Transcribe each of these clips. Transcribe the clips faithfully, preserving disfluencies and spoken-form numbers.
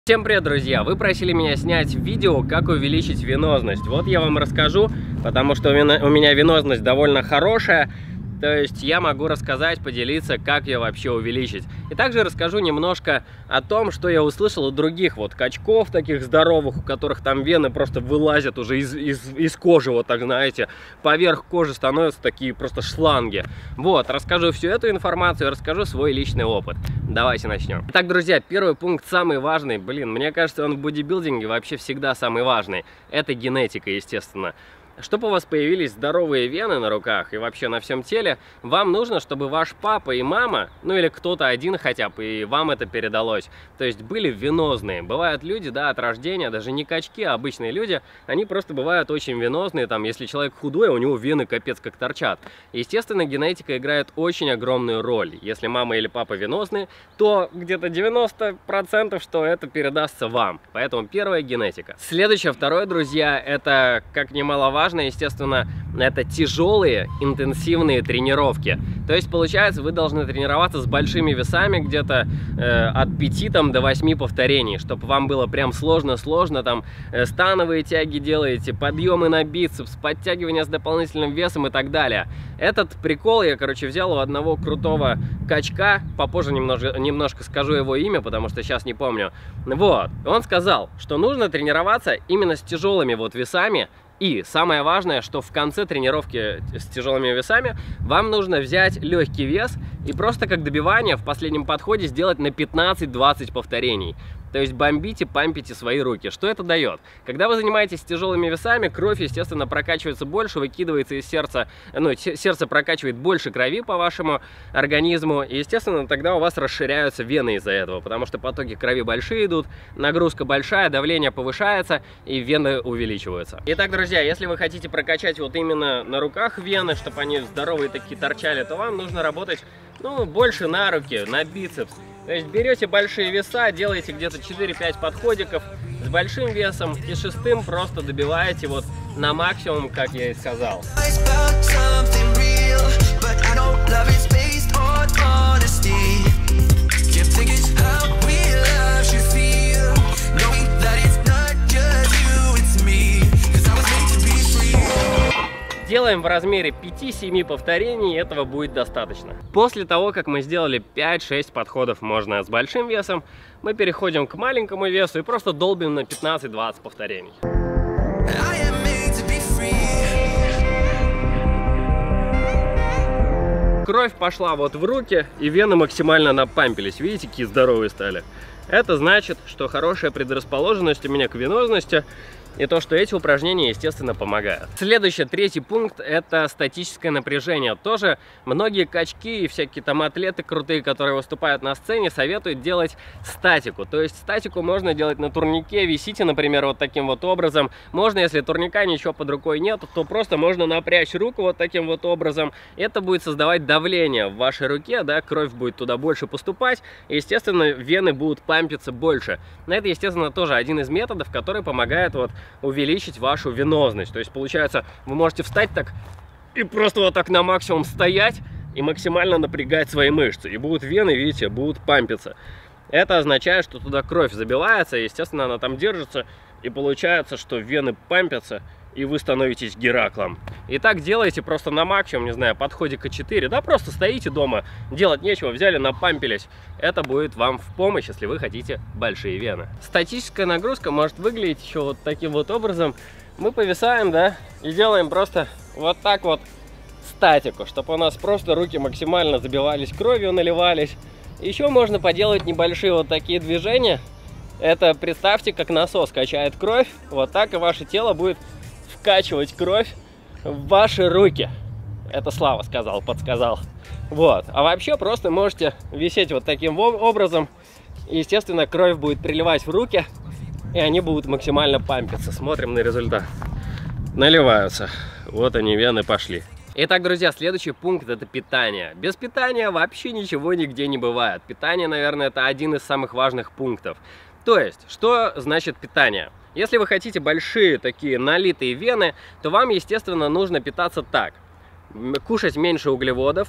Всем привет, друзья! Вы просили меня снять видео, как увеличить венозность. Вот я вам расскажу, потому что у меня венозность довольно хорошая. То есть я могу рассказать, поделиться, как ее вообще увеличить. И также расскажу немножко о том, что я услышал у других вот качков таких здоровых, у которых там вены просто вылазят уже из, из, из кожи, вот так, знаете. Поверх кожи становятся такие просто шланги. Вот, расскажу всю эту информацию, расскажу свой личный опыт. Давайте начнем. Итак, друзья, первый пункт самый важный. Блин, мне кажется, он в бодибилдинге вообще всегда самый важный. Это генетика, естественно. Чтобы у вас появились здоровые вены на руках и вообще на всем теле, вам нужно, чтобы ваш папа и мама, ну или кто-то один хотя бы, и вам это передалось, то есть были венозные. Бывают люди, да, от рождения, даже не качки, а обычные люди, они просто бывают очень венозные, там, если человек худой, у него вены капец как торчат. Естественно, генетика играет очень огромную роль. Если мама или папа венозные, то где-то девяносто процентов, что это передастся вам. Поэтому первая — генетика. Следующее, второе, друзья, это, как немаловажно, естественно, это тяжелые интенсивные тренировки. То есть получается, вы должны тренироваться с большими весами, где-то э, от пяти там, до восьми повторений, чтобы вам было прям сложно-сложно. Там э, становые тяги делаете, подъемы на бицепс, подтягивания с дополнительным весом и так далее. Этот прикол я, короче, взял у одного крутого качка. Попозже немножко, немножко скажу его имя, потому что сейчас не помню. Вот, он сказал, что нужно тренироваться именно с тяжелыми вот весами. И самое важное, что в конце тренировки с тяжелыми весами вам нужно взять легкий вес и просто как добивание в последнем подходе сделать на пятнадцать-двадцать повторений. То есть бомбите, пампите свои руки. Что это дает? Когда вы занимаетесь тяжелыми весами, кровь, естественно, прокачивается больше, выкидывается из сердца, ну, сердце прокачивает больше крови по вашему организму, и, естественно, тогда у вас расширяются вены из-за этого, потому что потоки крови большие идут, нагрузка большая, давление повышается, и вены увеличиваются. Итак, друзья, если вы хотите прокачать вот именно на руках вены, чтобы они здоровые такие торчали, то вам нужно работать, ну, больше на руки, на бицепс. То есть берете большие веса, делаете где-то четыре-пять подходиков с большим весом и шестым просто добиваете вот на максимум, как я и сказал. Делаем в размере пяти-семи повторений, этого будет достаточно. После того, как мы сделали пять-шесть подходов, можно с большим весом, мы переходим к маленькому весу и просто долбим на пятнадцать-двадцать повторений. Кровь пошла вот в руки, и вены максимально напампились. Видите, какие здоровые стали? Это значит, что хорошая предрасположенность у меня к венозности. И то, что эти упражнения, естественно, помогают. Следующий, третий пункт, это статическое напряжение. Тоже многие качки и всякие там атлеты крутые, которые выступают на сцене, советуют делать статику. То есть статику можно делать на турнике, висите, например, вот таким вот образом. Можно, если турника ничего под рукой нет, то просто можно напрячь руку вот таким вот образом. Это будет создавать давление в вашей руке, да, кровь будет туда больше поступать, и, естественно, вены будут пампиться больше. Но это, естественно, тоже один из методов, который помогает вот увеличить вашу венозность. То есть получается, вы можете встать так и просто вот так на максимум стоять и максимально напрягать свои мышцы, и будут вены, видите, будут пампиться. Это означает, что туда кровь забивается, и, естественно, она там держится, и получается, что вены пампятся, и вы становитесь Гераклом. И так делайте просто на максимум, не знаю, подходика четыре, да, просто стоите дома, делать нечего, взяли, напампились. Это будет вам в помощь, если вы хотите большие вены. Статическая нагрузка может выглядеть еще вот таким вот образом. Мы повисаем, да, и делаем просто вот так вот статику, чтобы у нас просто руки максимально забивались кровью, наливались. Еще можно поделать небольшие вот такие движения. Это, представьте, как насос качает кровь, вот так и ваше тело будет вкачивать кровь в ваши руки. Это Слава сказал, подсказал. Вот. А вообще просто можете висеть вот таким образом. И, естественно, кровь будет приливать в руки, и они будут максимально пампиться. Смотрим на результат. Наливаются. Вот они, вены пошли. Итак, друзья, следующий пункт — это питание. Без питания вообще ничего нигде не бывает. Питание, наверное, это один из самых важных пунктов. То есть, что значит питание? Если вы хотите большие такие налитые вены, то вам, естественно, нужно питаться так. Кушать меньше углеводов,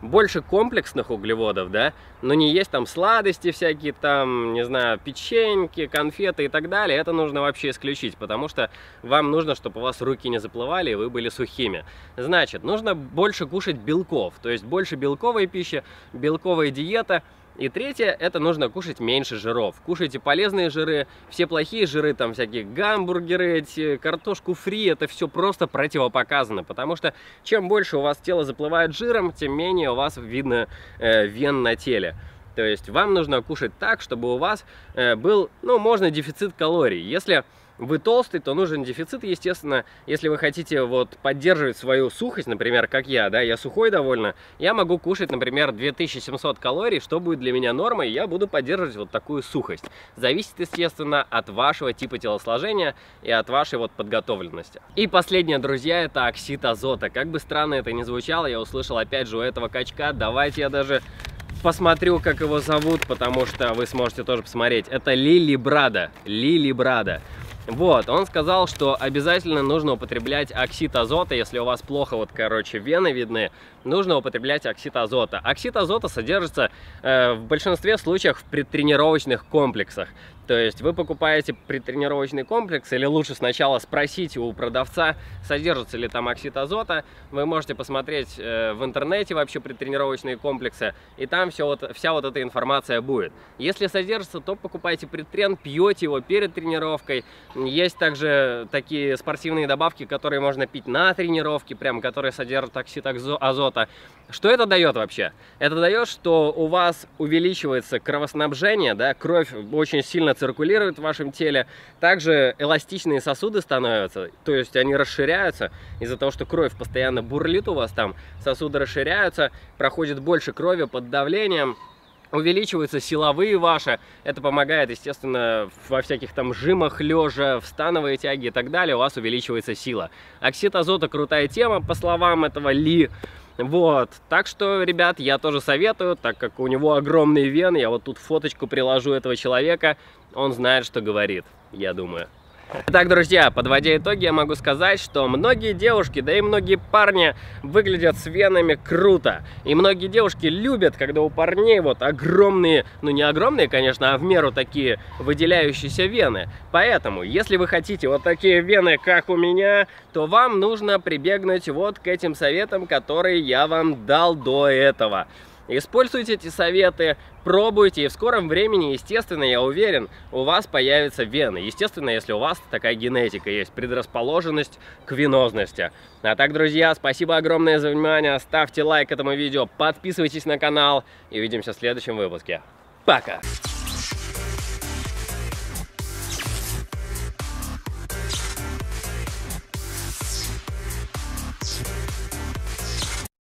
больше комплексных углеводов, да, но не есть там сладости всякие, там, не знаю, печеньки, конфеты и так далее, это нужно вообще исключить, потому что вам нужно, чтобы у вас руки не заплывали и вы были сухими. Значит, нужно больше кушать белков, то есть больше белковой пищи, белковая диета. И третье, это нужно кушать меньше жиров. Кушайте полезные жиры, все плохие жиры, там всякие гамбургеры, эти, картошку фри, это все просто противопоказано. Потому что чем больше у вас тело заплывает жиром, тем менее у вас видно э, вен на теле. То есть вам нужно кушать так, чтобы у вас э, был, ну, можно дефицит калорий. Если вы толстый, то нужен дефицит, естественно. Если вы хотите вот поддерживать свою сухость, например, как я, да, я сухой довольно, я могу кушать, например, две тысячи семьсот калорий, что будет для меня нормой, я буду поддерживать вот такую сухость. Зависит, естественно, от вашего типа телосложения и от вашей вот подготовленности. И последнее, друзья, это оксид азота. Как бы странно это ни звучало, я услышал опять же у этого качка, давайте я даже посмотрю, как его зовут, потому что вы сможете тоже посмотреть. Это Лили Брада. Лили Брада. Вот, он сказал, что обязательно нужно употреблять оксид азота, если у вас плохо, вот, короче, вены видны, нужно употреблять оксид азота. Оксид азота содержится э, в большинстве случаев в предтренировочных комплексах. То есть вы покупаете предтренировочный комплекс, или лучше сначала спросите у продавца, содержится ли там оксид азота. Вы можете посмотреть э, в интернете вообще предтренировочные комплексы, и там все вот, вся вот эта информация будет. Если содержится, то покупайте предтрен, пьете его перед тренировкой. Есть также такие спортивные добавки, которые можно пить на тренировке, прям, которые содержат оксид азота. Что это дает вообще? Это дает, что у вас увеличивается кровоснабжение, да, кровь очень сильно циркулирует в вашем теле. Также эластичные сосуды становятся, то есть они расширяются из-за того, что кровь постоянно бурлит у вас там, сосуды расширяются, проходит больше крови под давлением. Увеличиваются силовые ваши, это помогает, естественно, во всяких там жимах лежа, в становой тяге и так далее, у вас увеличивается сила. Оксид азота крутая тема, по словам этого Ли. Вот, так что, ребят, я тоже советую, так как у него огромные вены, я вот тут фоточку приложу этого человека, он знает, что говорит, я думаю. Итак, друзья, подводя итоги, я могу сказать, что многие девушки, да и многие парни выглядят с венами круто. И многие девушки любят, когда у парней вот огромные, ну не огромные, конечно, а в меру такие выделяющиеся вены. Поэтому, если вы хотите вот такие вены, как у меня, то вам нужно прибегнуть вот к этим советам, которые я вам дал до этого. Используйте эти советы, пробуйте, и в скором времени, естественно, я уверен, у вас появятся вены. Естественно, если у вас такая генетика есть, предрасположенность к венозности. А так, друзья, спасибо огромное за внимание, ставьте лайк этому видео, подписывайтесь на канал и увидимся в следующем выпуске. Пока!